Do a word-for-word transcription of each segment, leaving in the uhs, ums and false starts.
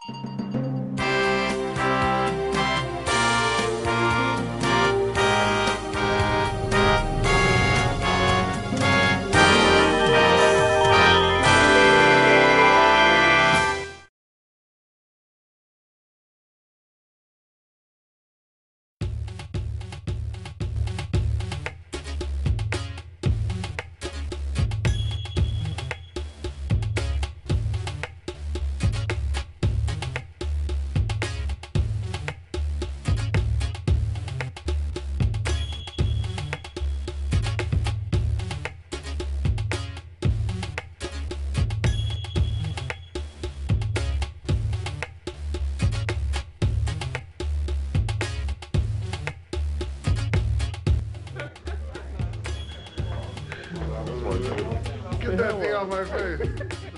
Get that thing off my face.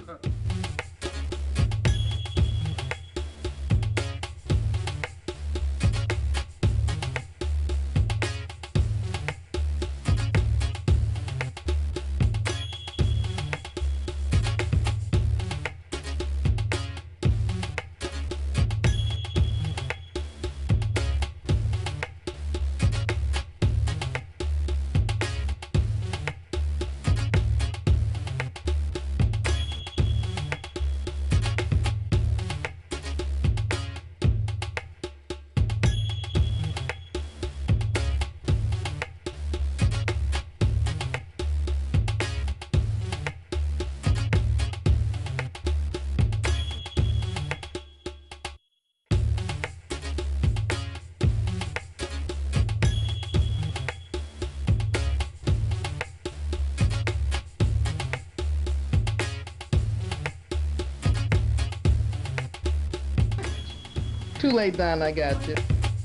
Too late, Don, I got you.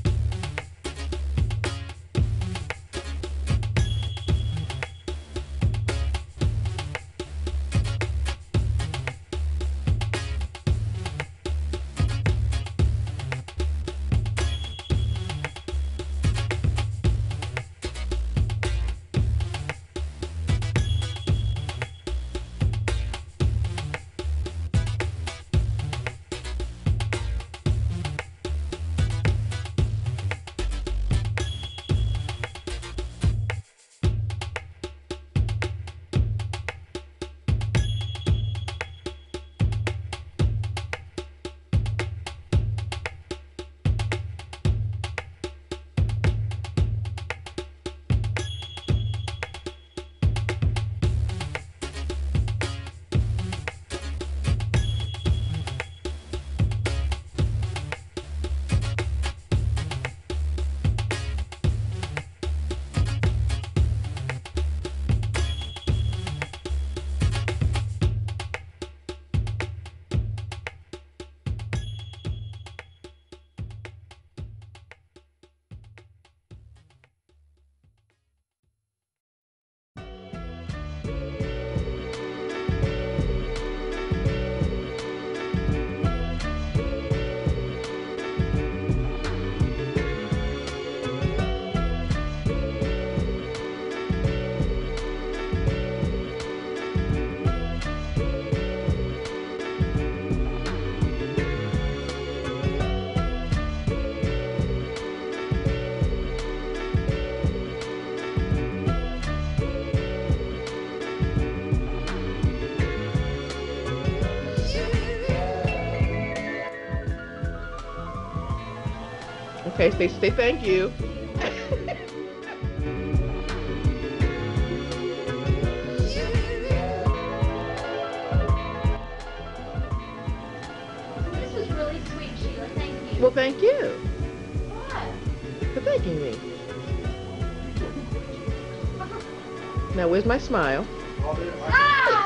Okay, stay, stay, thank you. This was really sweet, Sheila. Thank you. Well, thank you What? for thanking me. Now, where's my smile? Ah!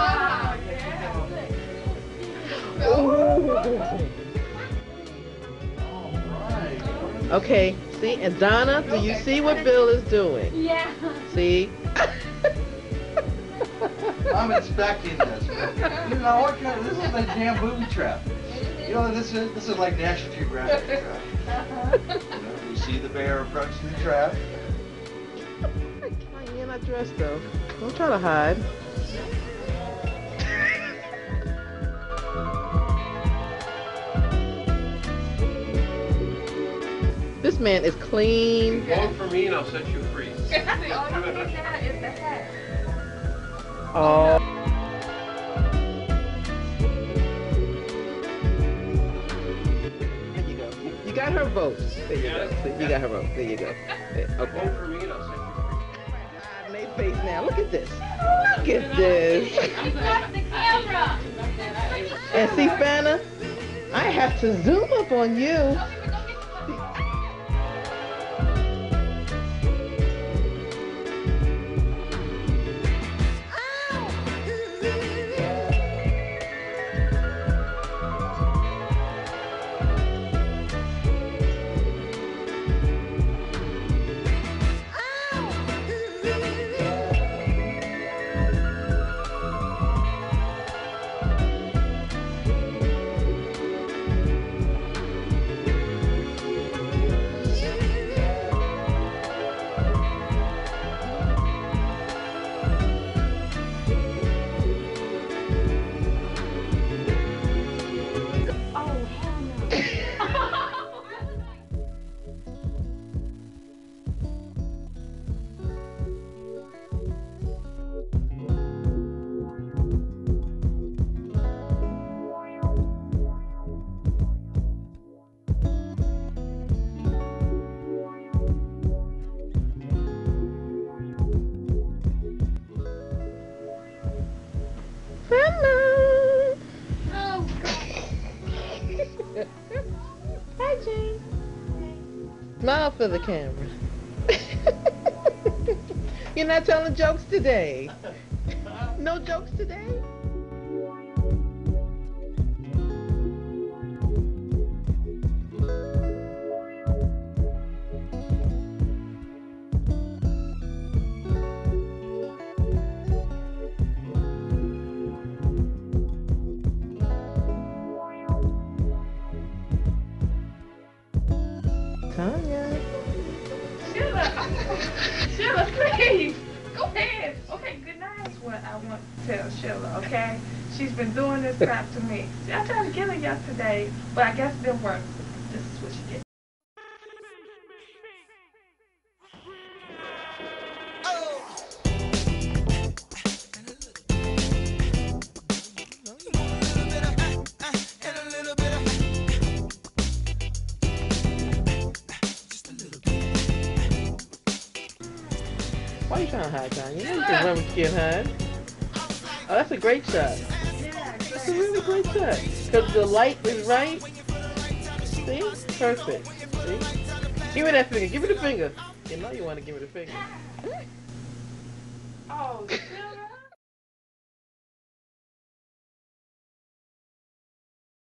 Okay, see, and Donna, do you see what Bill is doing? Yeah. See? I'm expecting this. You know what kind of, this is like damn booby trap. You know, this is this is like National Geographic trap. You know, we see the bear approaching the trap. You're not dressed though. Don't try to hide. This man is clean. Vote for me and I'll set you free. All you need now is the hat. Oh. There you go. You, you got her vote. There you go. You got her vote. There you go. There, okay. Vote for me and I'll set you God, Nate face now. Look at this. Look at this. You got the camera. And see, Fana, I have to zoom up on you. Hi, Jane. Smile for the camera. You're not telling jokes today. No jokes today? Tanya. Sheila, Sheila, please. Go ahead. Okay, good night. That's what I want to tell Sheila, okay? She's been doing this crap to me. See, I tried to get her yesterday, but I guess it didn't work. This is what she did. Why are you trying to hide, Tanya? You know you can run with your hide. Oh, that's a great shot. That's a really great shot. Because the light is right. See? Perfect. See? Give me that finger. Give me the finger. You know you want to give me the finger. Oh, Sheila.